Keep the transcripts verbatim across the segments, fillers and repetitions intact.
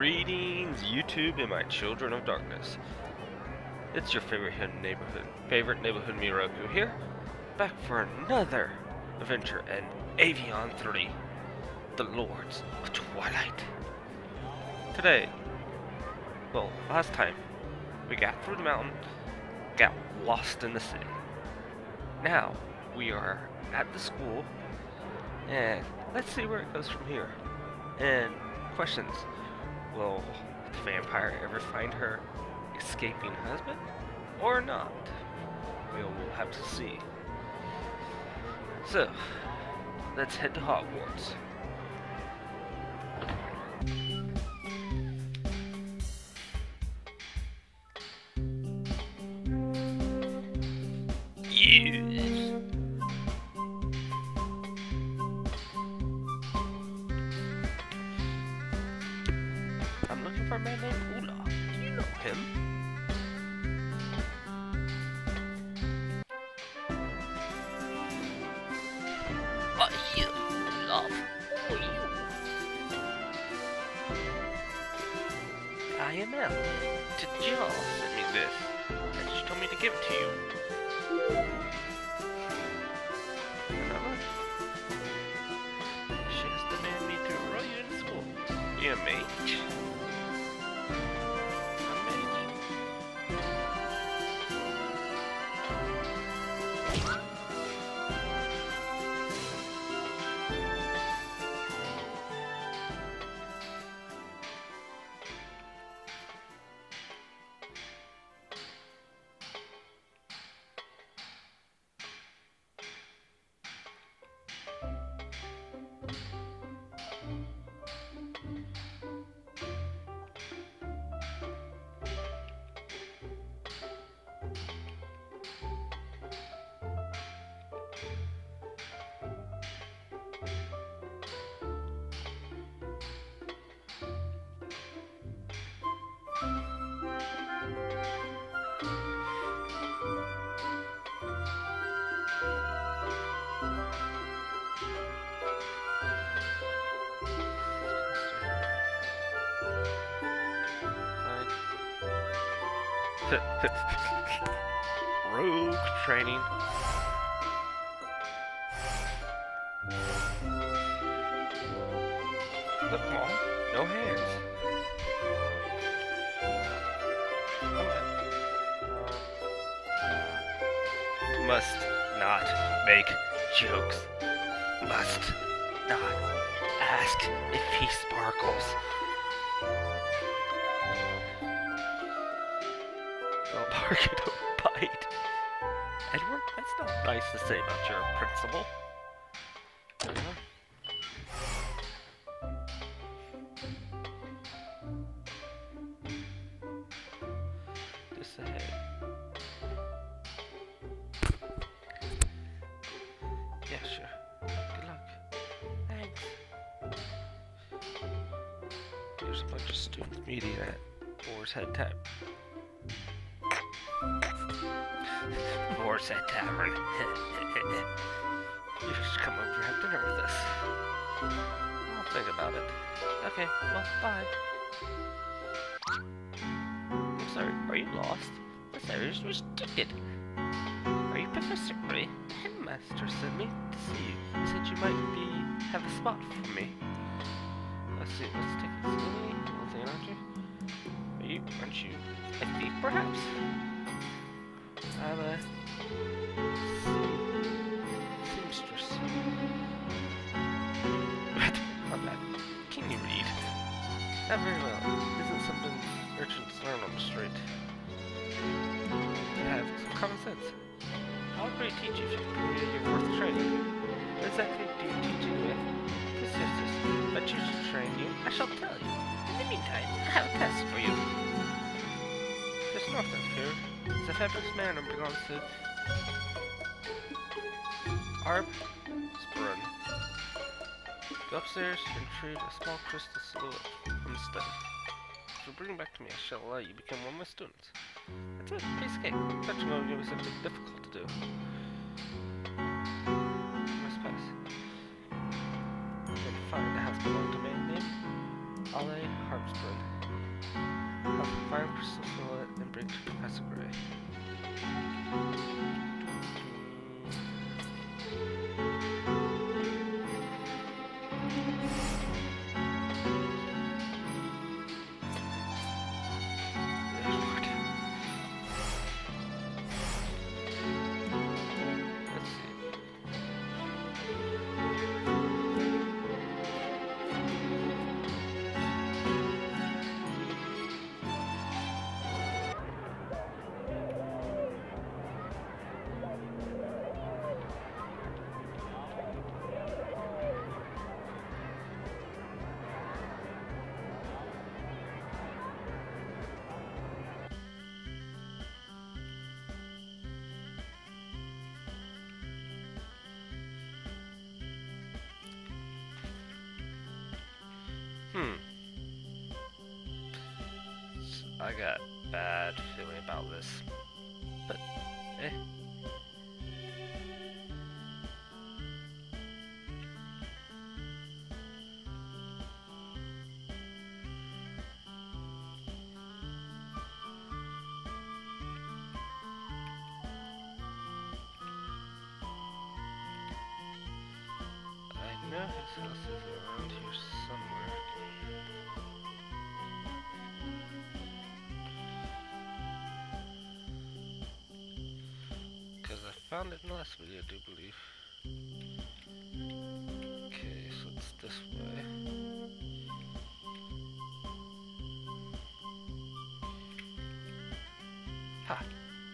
Greetings, YouTube and my children of darkness. It's your favorite neighborhood, favorite neighborhood miroku here, back for another adventure in Aveyond three, the Lords of Twilight. Today, well, last time, we got through the mountain, got lost in the city. Now, we are at the school, and let's see where it goes from here. And questions. Will the vampire ever find her escaping husband, or not? We'll, we'll have to see. So, let's head to Hogwarts. Yes. I'm looking for a man named Olaf. Do you know him? Are you Olaf? Who are you? I am Ellen. Jill sent me this, and she told me to give it to you. Remember? She has demanded me to enroll you in school. You a mage? Rogue training. Look, Mom, no hands. Must not make jokes. Must not ask if he sparkles. Don't bark and don't bite. Edward, that's not nice to say about your principal. Uh-huh. Just ahead. Yeah, sure. Good luck. Thanks. There's a bunch of students meeting at Boar's Head Tavern. Boar's Head Tavern. You should come over and have dinner with us. I'll think about it. Okay, well, bye. I'm sorry, are you lost? This area is restricted. Are you Professor Gray? The headmaster sent me to see you. He said you might be have a spot for me. Let's see, let's take it slowly. Nothing, aren't you? Are you, aren't you a thief, perhaps? I'm a seamstress. What? Not bad. Can you read? Not very well. Isn't something urchins learn on the street? You have some common sense. I'll agree to teach you if you prove you're worth training. What exactly do you teach anyway? This is this. If I choose to train you, I shall tell you. In the meantime, I have a test for you. Just north of here, the fabulous manor belongs to Arb Sprun. Go upstairs and retrieve a small crystal silhouette from the study. If you bring it back to me, I shall allow you to become one of my students. That's it, piece of cake. Touching on you is something difficult to do. Must pass. Then find a house belonging to a man named Ale Harpsburn. Toss a fine crystal fillet and bring to Professor Gray. Hmm. I got bad feeling about this, but eh. I know his house is around here somewhere. Because I found it in the last video, I do believe. Okay, so it's this way. Ha!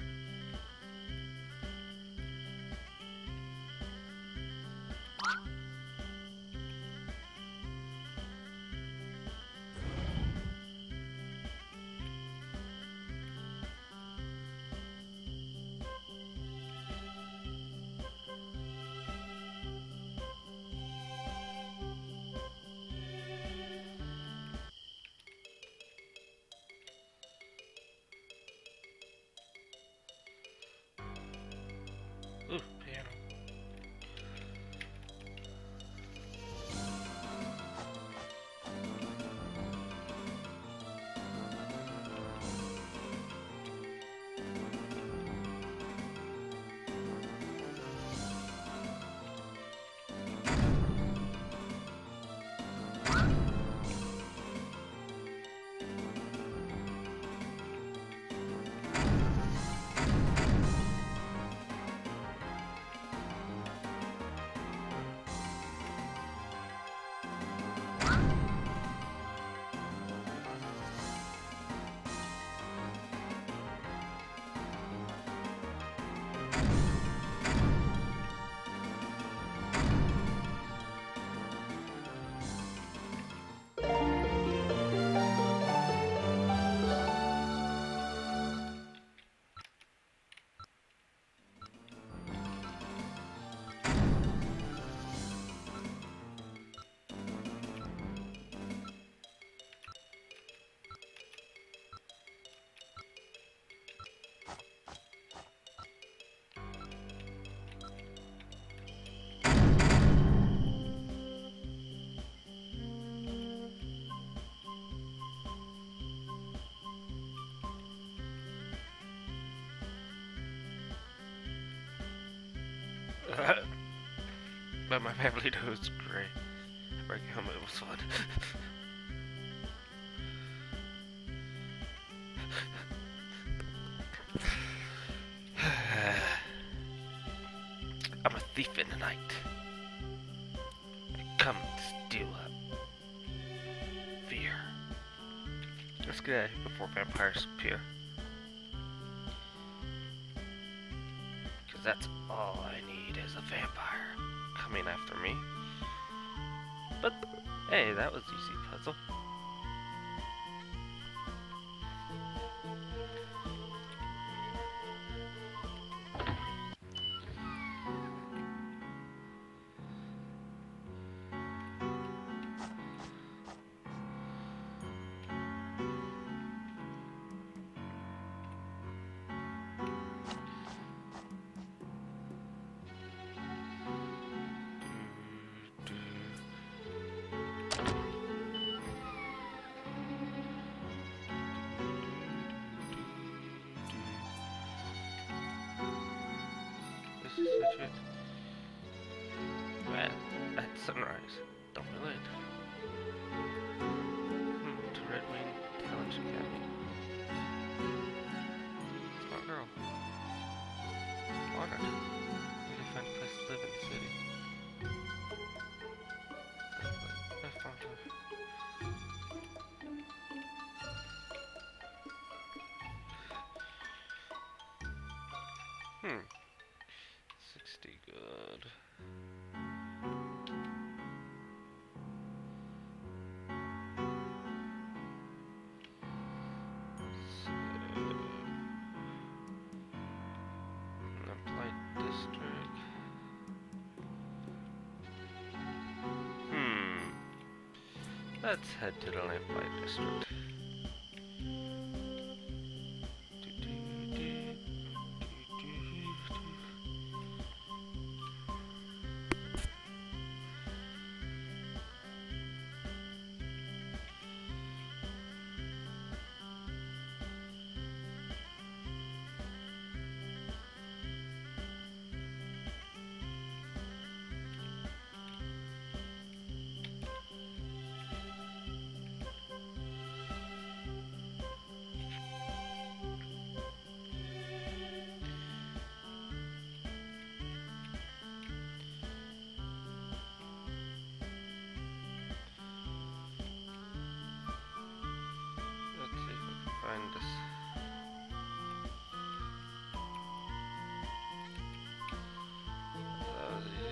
Ooh, piano. But my family knows great. Breaking home, it was fun. I'm a thief in the night. I come to steal up fear. Let's get out of here before vampires appear. Because that's all I need is a vampire coming after me. But hey, that was easy puzzle. situate. Well, at sunrise. Don't be late. Hmm, to Red Wing Talent Academy. Smart girl. Honored. You can find a place to live in the city. I found her. Hmm. Sixty good. So, Lamplight District. Hmm. Let's head to the Lamplight District. Find this. That was easy.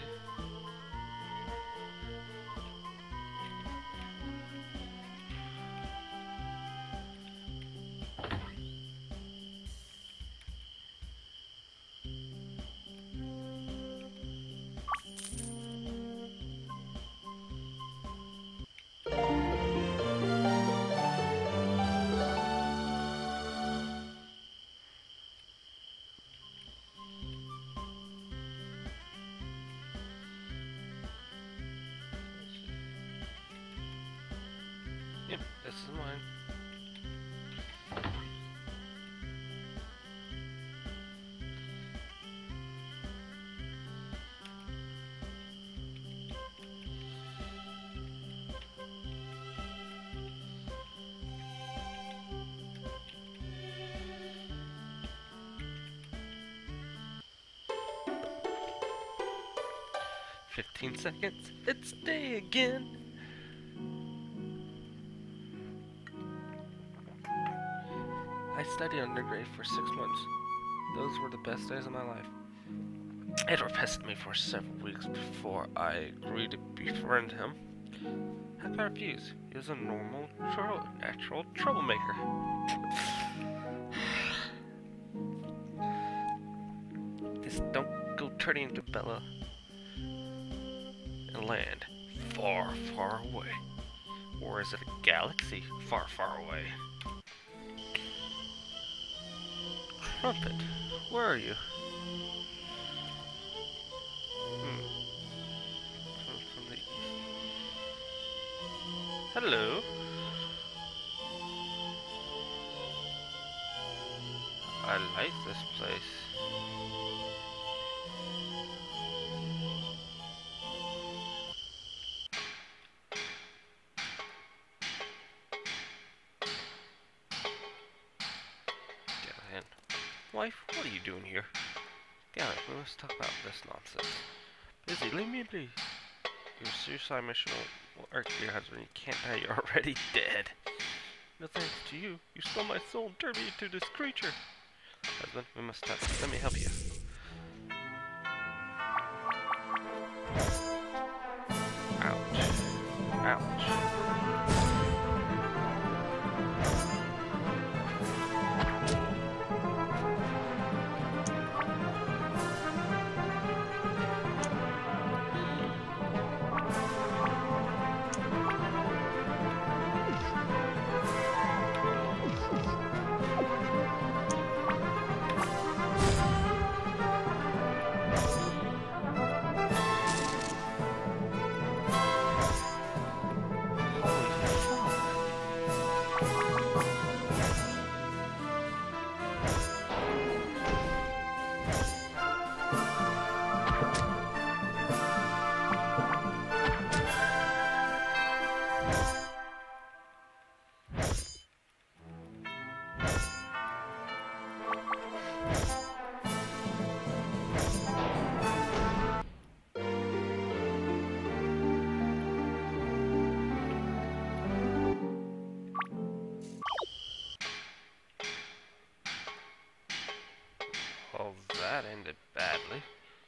Yep, this is mine. Fifteen seconds. It's day again. I studied undergrad for six months. Those were the best days of my life. Edward pestered me for several weeks before I agreed to befriend him. How could I refuse? He was a normal, tro natural troublemaker. This don't go turning into Bella and land far, far away. Or is it a galaxy far, far away? Trumpet, where are you? Hmm. From, from the east. Hello. I like this place. Wife, what are you doing here? Gallant, we must talk about this nonsense. Busy, leave me be. Your suicide mission will irk your husband. You can't die, you're already dead. No thanks to you. You stole my soul and turned me into this creature. Husband, we must talk. Let me help you. Ouch. Ouch. ended badly.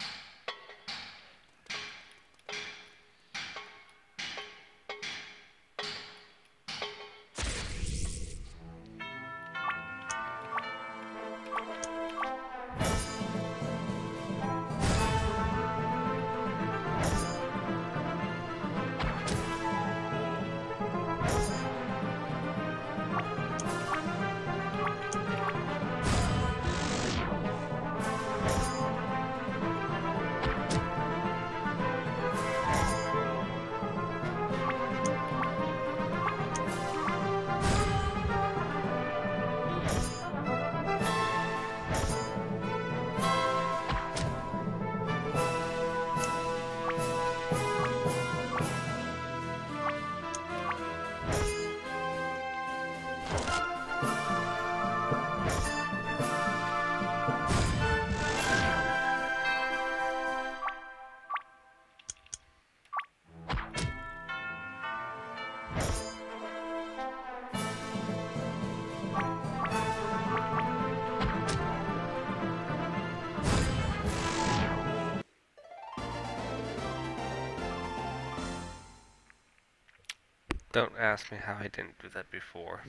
Don't ask me how I didn't do that before.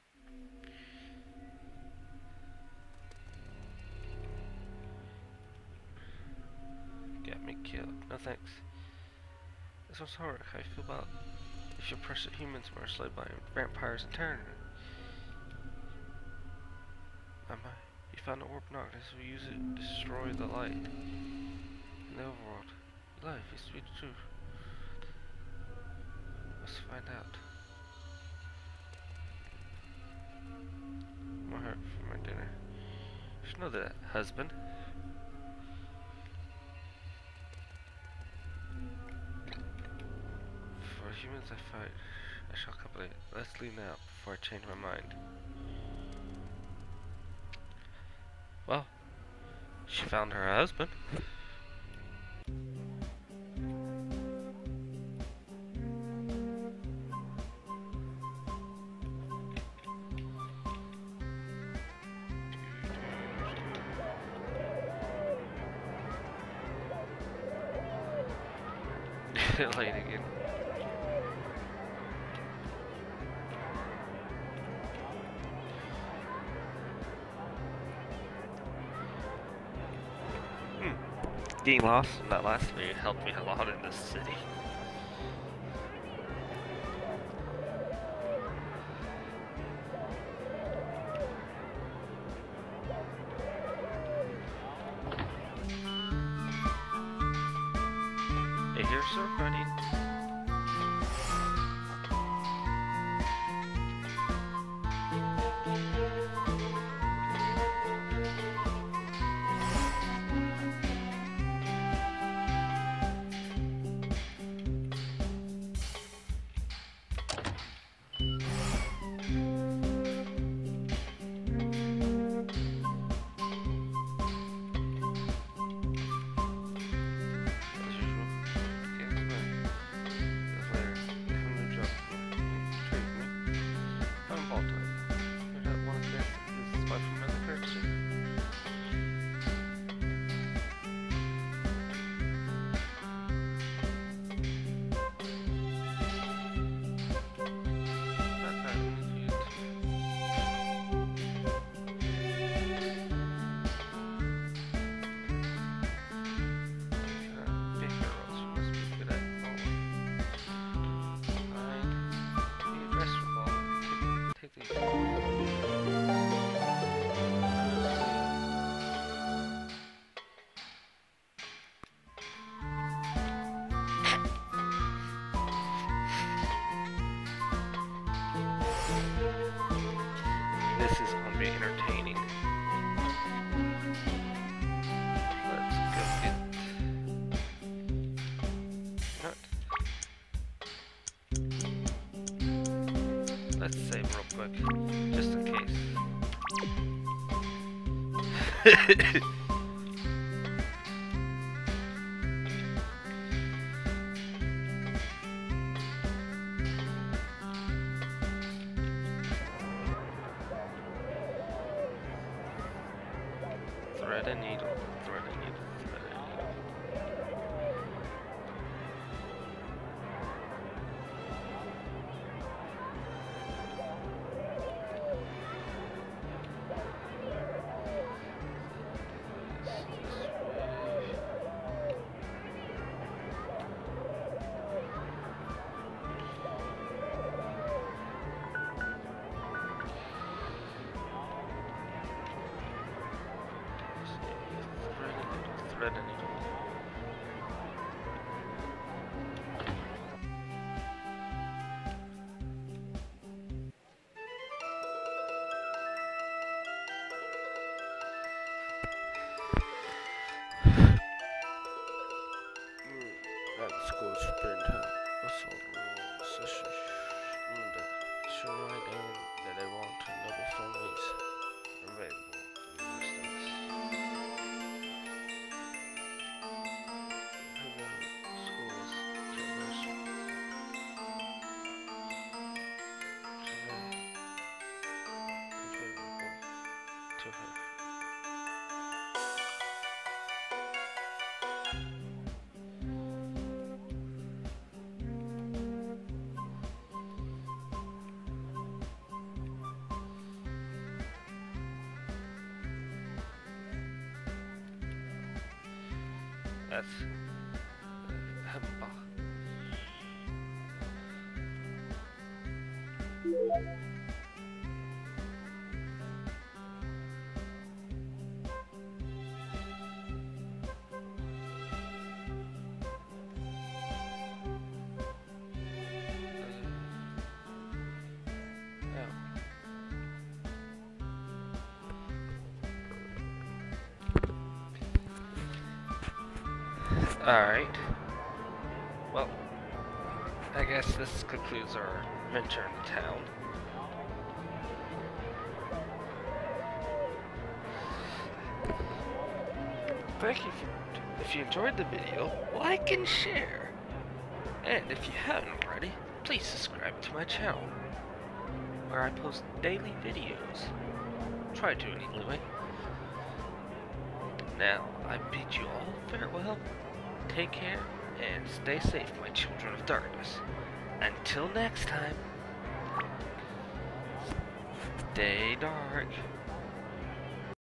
Got me killed. No thanks. This one's hard. How you feel about if you press that humans were enslaved by vampires in turn? Am I? You found the orb of darkness. We use it to destroy the light in the overworld. Life is to be the truth. Let's find out. My heart for my dinner. You should know that, husband. For humans I fight, I shall accompany. Let's leave now before I change my mind. Well, she found her husband. Late again. Hmm. Getting lost in that last video helped me a lot in this city. Hey, here's sir, buddy. This is going to be entertaining. Let's go get... Not. Let's save real quick, just in case. Thread and needle, thread and needle. read any. That school springtime. What's all the rules? Such as the show right down that they want another four weeks available. Schools generation. To her. That's Hemba. Alright. Well, I guess this concludes our adventure in town. Thank you for, if you enjoyed the video, like and share. And if you haven't already, please subscribe to my channel, where I post daily videos. Try to anyway. Now, I bid you all farewell. Take care, and stay safe, my children of darkness. Until next time, stay dark.